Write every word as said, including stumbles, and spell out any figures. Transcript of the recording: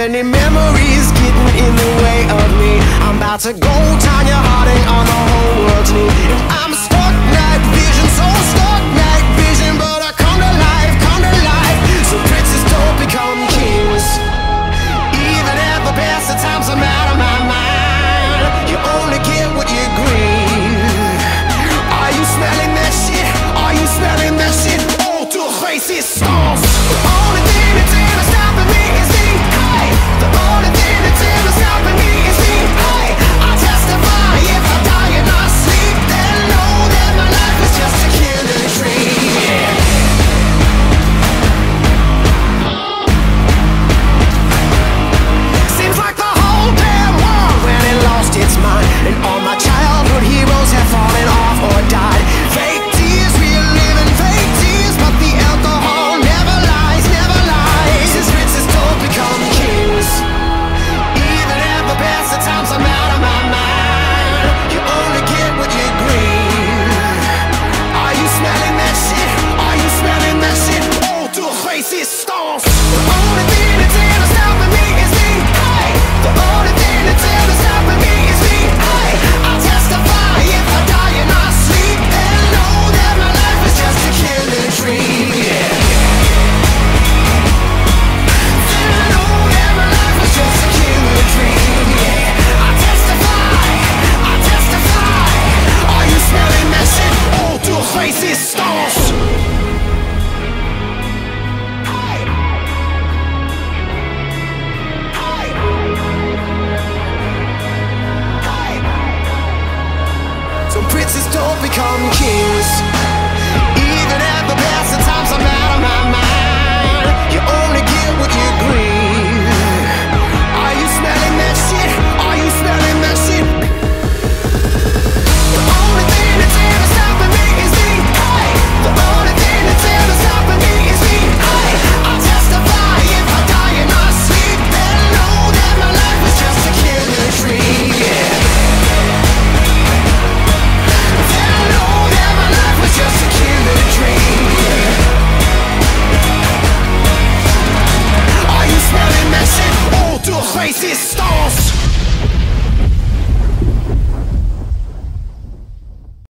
many memories getting in the way of me. I'm about to go Tanya Harding on the whole world's knee. And I'm stuck night vision, so stuck night vision, but I come to life, come to life. So princes don't become kings. Even at the best of times I'm out of my mind. You only get what you grieve. Are you smelling that shit? Are you smelling that shit? Oh, to face it stomps. The only thing that's ever stopping me is me. Hey, the only thing that's ever stopping me is me. Hey, I testify if I die in my sleep, then know that my life is just a killing dream. Yeah. Seems like the whole damn world really lost its mind, and all my childhood heroes have fallen off or died. Fake tears, real living fake tears, but the alcohol never lies, never lies. As princes don't become kings. Even at the best of times I'm out of my mind. You only get what you grieve. Are you smelling that shit? Are you smelling that shit? Oh, to a face it stomps. The only thing that's ever stopping me is me. Hey, the only thing that's ever stopping me is me. Hey, I testify if I die in my sleep, then know that my life is just a killing dream. Yeah. Then I know that my life is just a killing dream. Yeah. I testify, I testify. Are you smelling that shit? Oh, to a face it stomps. Some princes don't become kings.